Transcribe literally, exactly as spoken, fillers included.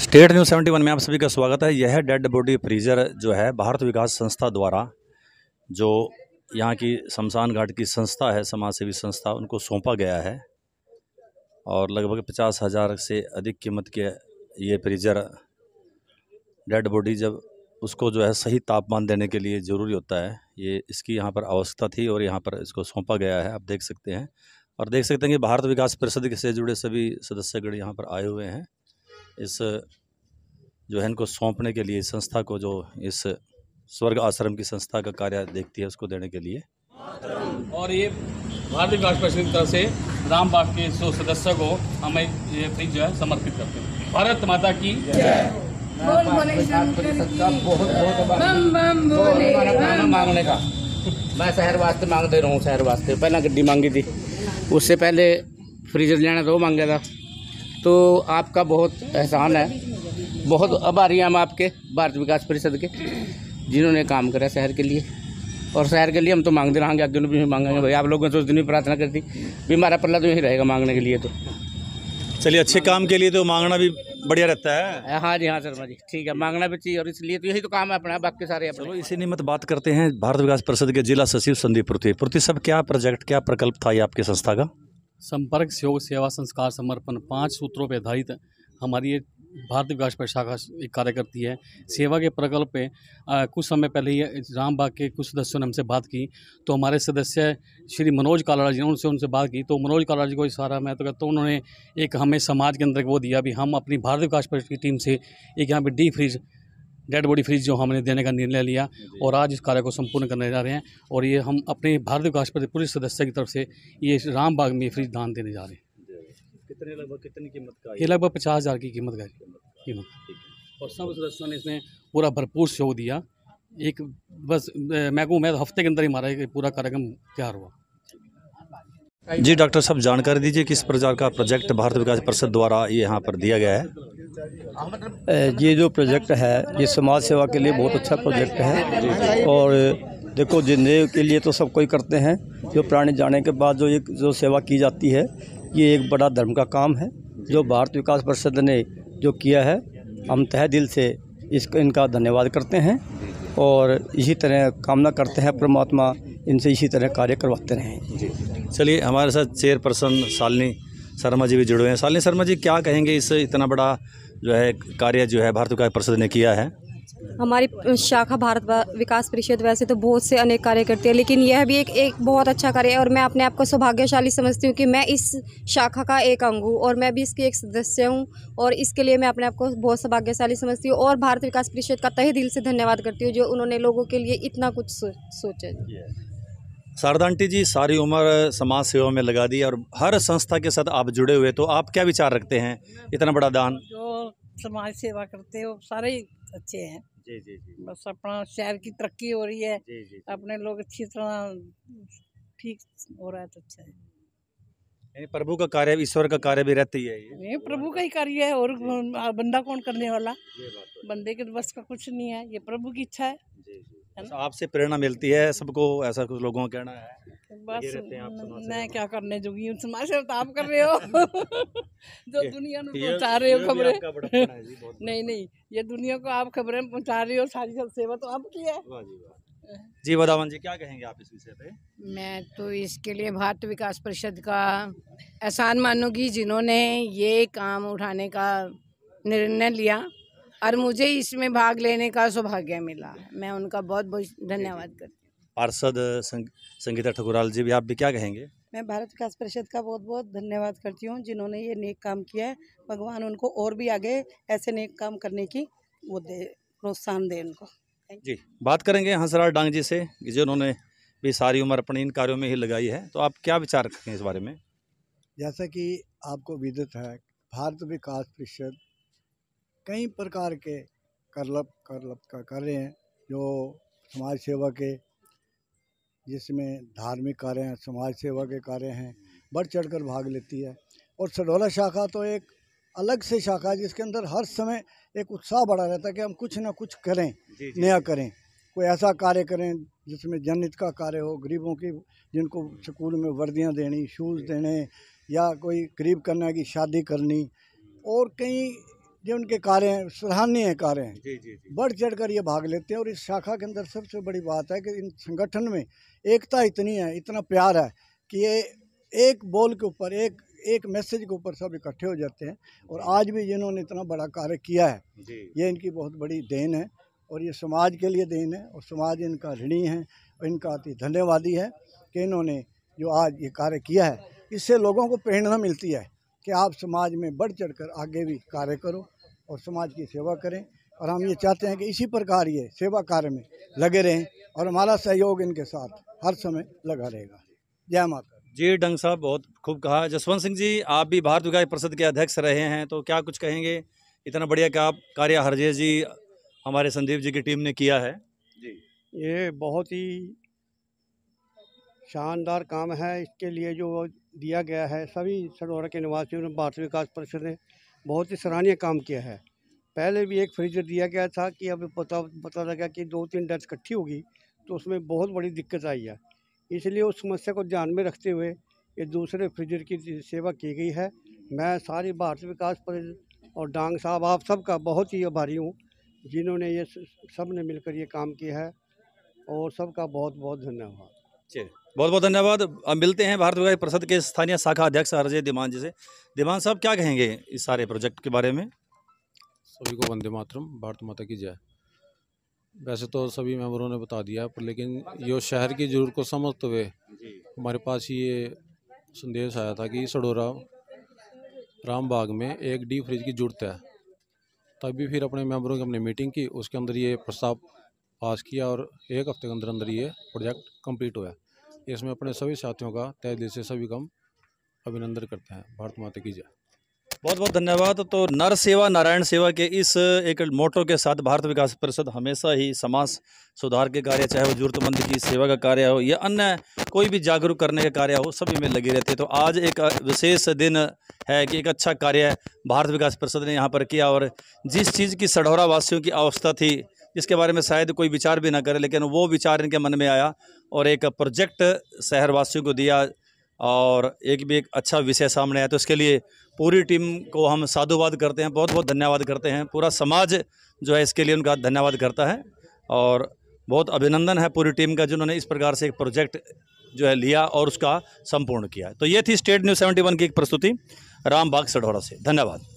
State news seventy one में आप सभी का स्वागत है। यह डेड बॉडी फ्रीजर जो है भारत विकास संस्था द्वारा, जो यहाँ की शमशान घाट की संस्था है, समाज सेवी संस्था, उनको सौंपा गया है और लगभग पचास हज़ार से अधिक कीमत के ये फ्रीजर डेड बॉडी जब उसको जो है सही तापमान देने के लिए ज़रूरी होता है, ये इसकी यहाँ पर आवश्यकता थी और यहाँ पर इसको सौंपा गया है। आप देख सकते हैं और देख सकते हैं कि भारत विकास परिषद से जुड़े सभी सदस्यगण यहाँ पर आए हुए हैं। इस जो है इनको सौंपने के लिए, संस्था को, जो इस स्वर्ग आश्रम की संस्था का कार्य देखती है, उसको देने के लिए। और ये भारतीय विकास परिषद की तरफ से रामबाग के सौ सदस्य को हमें ये फ्रिज जो है समर्पित करते हैं। भारत माता की बोल बोले का बहुत बहुत मांगने का मैं शहर वास्ते मांगते रहूँ। शहर वास्ते पहला गड्डी मांगी थी, उससे पहले फ्रीजर लेना तो मांगा था। तो आपका बहुत एहसान है, बहुत आभारी हम आपके भारत विकास परिषद के, जिन्होंने काम करा शहर के लिए। और शहर के लिए हम तो मांगते रहेंगे, आगे भी मांगेंगे भाई। आप लोगों से उस दिन भी प्रार्थना करती भी, हमारा पल्ला तो यही रहेगा मांगने के लिए। तो चलिए, अच्छे काम के लिए तो मांगना भी बढ़िया रहता है। हाँ जी, हाँ शर्मा जी, ठीक है, मांगना भी चाहिए। और इसलिए तो यही तो काम है अपना, बाकी सारे अपने। चलो इसी निमित्त बात करते हैं भारत विकास परिषद के जिला सचिव संदीप पुरती। पुरती साहब, क्या प्रोजेक्ट, क्या प्रकल्प था ये आपकी संस्था का? संपर्क, सहयोग, सेवा, संस्कार, समर्पण, पांच सूत्रों पर आधारित हमारी ये भारत विकास परिषद शाखा एक कार्य करती है। सेवा के प्रकल्प पे आ, कुछ समय पहले ही रामबाग के कुछ सदस्यों ने हमसे बात की, तो हमारे सदस्य श्री मनोज कालाड़ा जी ने उनसे उनसे बात की। तो मनोज कालाड़ा जी को इशारा मैं तो कहता हूँ, उन्होंने एक हमें समाज के अंदर वो दिया भी, हम अपनी भारत विकास परिषद की टीम से एक यहाँ पे D freeze, dead body freeze जो हमने देने का निर्णय लिया और आज इस कार्य को संपूर्ण करने जा रहे हैं। और ये हम अपने भारत विकास परिषद पूरे सदस्य की तरफ से ये रामबाग में फ्रीज दान देने जा रहे हैं। कितने लगभग कितनी कीमत का? ये लगभग पचास हज़ार की कीमत का कीमत। और सब सदस्यों ने इसमें पूरा भरपूर सहयोग दिया। एक बस मैं कहूँ, मैं हफ्ते के अंदर ही हमारा पूरा कार्यक्रम तैयार हुआ। जी डॉक्टर साहब, जानकारी दीजिए किस प्रकार का प्रोजेक्ट भारत विकास परिषद द्वारा ये यहाँ पर दिया गया है? ये जो प्रोजेक्ट है ये समाज सेवा के लिए बहुत अच्छा प्रोजेक्ट है। और देखो, जिंदगी के लिए तो सब कोई करते हैं, जो प्राणी जाने के बाद जो एक जो सेवा की जाती है, ये एक बड़ा धर्म का काम है जो भारत विकास परिषद ने जो किया है। हम तहे दिल से इसका इनका धन्यवाद करते हैं और इसी तरह कामना करते हैं परमात्मा इनसे इसी तरह कार्य करवाते रहें। चलिए, हमारे साथ चेयरपर्सन शालिनी शर्मा जी भी जुड़े हुए हैं। शालिनी शर्मा जी, क्या कहेंगे इस इतना बड़ा जो है कार्य जो है भारत विकास परिषद ने किया है? हमारी शाखा भारत विकास परिषद वैसे तो बहुत से अनेक कार्य करती है, लेकिन यह भी एक एक बहुत अच्छा कार्य है। और मैं अपने आप को सौभाग्यशाली समझती हूँ कि मैं इस शाखा का एक अंग हूँ और मैं भी इसकी एक सदस्य हूँ, और इसके लिए मैं अपने आप को बहुत सौभाग्यशाली समझती हूँ। और भारत विकास परिषद का तहे दिल से धन्यवाद करती हूँ जो उन्होंने लोगों के लिए इतना कुछ सो, सोचा। शारदा आंटी जी, सारी उम्र समाज सेवा में लगा दी और हर संस्था के साथ आप जुड़े हुए, तो आप क्या विचार रखते हैं इतना बड़ा दान? जो समाज सेवा करते हो सारे ही अच्छे हैं। जी जी जी। बस अपना शहर की तरक्की हो रही है, जी जी। अपने लोग अच्छी तरह ठीक हो रहा है तो अच्छा है। यानी प्रभु का कार्य, ईश्वर का कार्य भी रहती है ये। ये प्रभु का ही कार्य है, और बंदा कौन करने वाला? ये बात तो है। बंदे के बस का कुछ नहीं है, ये प्रभु की इच्छा है। जी जी। तो आपसे प्रेरणा मिलती है सबको, ऐसा कुछ लोगों का कहना है। बस रहते हैं आप समाज सेवा मैं में। क्या करने जोगी हूँ, समाज सेवा तो आप कर रहे हो जो ये- दुनिया में ये- पहुँचा रहे ये हो भी खबरें। आपका बड़प्पन है जी, बहुत नहीं नहीं, ये दुनिया को आप खबरें पहुँचा रहे हो, सारी सब सेवा तो आपकी है। वाह जी वाह। जी वदावन जी, क्या कहेंगे आप इस विषय पे? मैं तो इसके लिए भारत विकास परिषद का एहसान मानूंगी, जिन्होंने ये काम उठाने का निर्णय लिया और मुझे इसमें भाग लेने का सौभाग्य मिला। मैं उनका बहुत बहुत धन्यवाद करती हूँ। पार्षद संग, संगीता ठकुराल जी भी, आप भी क्या कहेंगे? मैं भारत विकास परिषद का बहुत बहुत धन्यवाद करती हूँ जिन्होंने ये नेक काम किया है। भगवान उनको और भी आगे ऐसे नेक काम करने की वो दे, प्रोत्साहन दे उनको। जी, बात करेंगे हंसराज डांग जी से, जिन्होंने भी सारी उम्र अपनी इन कार्यों में ही लगाई है, तो आप क्या विचार रखते हैं इस बारे में? जैसा कि आपको विदित है, भारत विकास परिषद कई प्रकार के करलब करलब का कर रहे हैं, जो समाज सेवा के, जिसमें धार्मिक कार्य हैं, समाज सेवा के कार्य हैं, बढ़ चढ़कर भाग लेती है। और सडोला शाखा तो एक अलग से शाखा है जिसके अंदर हर समय एक उत्साह बढ़ा रहता है कि हम कुछ ना कुछ करें, जी, जी, नया करें, कोई ऐसा कार्य करें जिसमें जनहित का कार्य हो, गरीबों की, जिनको स्कूल में वर्दियां देनी, शूज़ देने, या कोई गरीब कन्या की शादी करनी, और कई जो उनके कार्य हैं सराहनीय कार्य हैं, जी जी जी बढ़ चढ़ कर ये भाग लेते हैं। और इस शाखा के अंदर सबसे बड़ी बात है कि इन संगठन में एकता इतनी है, इतना प्यार है कि ये एक बोल के ऊपर, एक एक मैसेज के ऊपर सब इकट्ठे हो जाते हैं। और आज भी जिन्होंने इतना बड़ा कार्य किया है, ये इनकी बहुत बड़ी देन है और ये समाज के लिए देन है और समाज इनका ऋणी है और इनका अति धन्यवादी है कि इन्होंने जो आज ये कार्य किया है, इससे लोगों को प्रेरणा मिलती है कि आप समाज में बढ़ चढ़ कर आगे भी कार्य करो और समाज की सेवा करें। और हम ये चाहते हैं कि इसी प्रकार ये सेवा कार्य में लगे रहें और हमारा सहयोग इनके साथ हर समय लगा रहेगा। जय माता। जी डंग साहब, बहुत खूब कहा। जसवंत सिंह जी, आप भी भारत विकास परिषद के अध्यक्ष रहे हैं, तो क्या कुछ कहेंगे? इतना बढ़िया क्या कार्य हरजेश जी, हमारे संदीप जी की टीम ने किया है जी। ये बहुत ही शानदार काम है। इसके लिए जो दिया गया है, सभी सडोरा के निवासियों ने, भारत विकास परिषद ने बहुत ही सराहनीय काम किया है। पहले भी एक फ्रीजर दिया गया था कि अब पता पता लगा कि दो तीन डेथ इकट्ठी होगी तो उसमें बहुत बड़ी दिक्कत आई है। इसलिए उस समस्या को ध्यान में रखते हुए ये दूसरे फ्रीजर की सेवा की गई है। मैं सारी भारत विकास परिषद और डांग साहब आप सबका बहुत ही आभारी हूँ जिन्होंने ये सब ने मिलकर ये काम किया है और सबका बहुत बहुत धन्यवाद। चलिए, बहुत बहुत धन्यवाद। अब मिलते हैं भारत विकास परिषद के स्थानीय शाखा अध्यक्ष हरजेश धीमान जी से। धीमान साहब, क्या कहेंगे इस सारे प्रोजेक्ट के बारे में? सभी को वंदे मातरम, भारत माता की जय। वैसे तो सभी मेंबरों ने बता दिया, पर लेकिन ये शहर की जरूरत को समझते हुए हमारे पास ये संदेश आया था कि सडोरा रामबाग में एक डीप फ्रिज की जरूरत है। तभी फिर अपने मेंबरों की हमने मीटिंग की, उसके अंदर ये प्रस्ताव पास किया और एक हफ्ते के अंदर अंदर ये प्रोजेक्ट कंप्लीट हुआ। इसमें अपने सभी साथियों का तहे दिल से सभी का अभिनंदन करते हैं। भारत माता की जय। बहुत बहुत धन्यवाद। तो नर सेवा नारायण सेवा के इस एक मोटो के साथ भारत विकास परिषद हमेशा ही समाज सुधार के कार्य, चाहे वो जरूरतमंद की सेवा का कार्य हो या अन्य कोई भी जागरूक करने का कार्य हो, सभी में लगी रहती है। तो आज एक विशेष दिन है कि एक अच्छा कार्य भारत विकास परिषद ने यहाँ पर किया और जिस चीज़ की सढौरा वासियों की अवस्था थी, जिसके बारे में शायद कोई विचार भी ना करे, लेकिन वो विचार इनके मन में आया और एक प्रोजेक्ट शहरवासियों को दिया और एक भी एक अच्छा विषय सामने आया। तो इसके लिए पूरी टीम को हम साधुवाद करते हैं, बहुत बहुत धन्यवाद करते हैं। पूरा समाज जो है इसके लिए उनका धन्यवाद करता है और बहुत अभिनंदन है पूरी टीम का जिन्होंने इस प्रकार से एक प्रोजेक्ट जो है लिया और उसका संपूर्ण किया। तो ये थी स्टेट न्यूज़ सेवेंटी वन की एक प्रस्तुति रामबाग सढौरा से। धन्यवाद।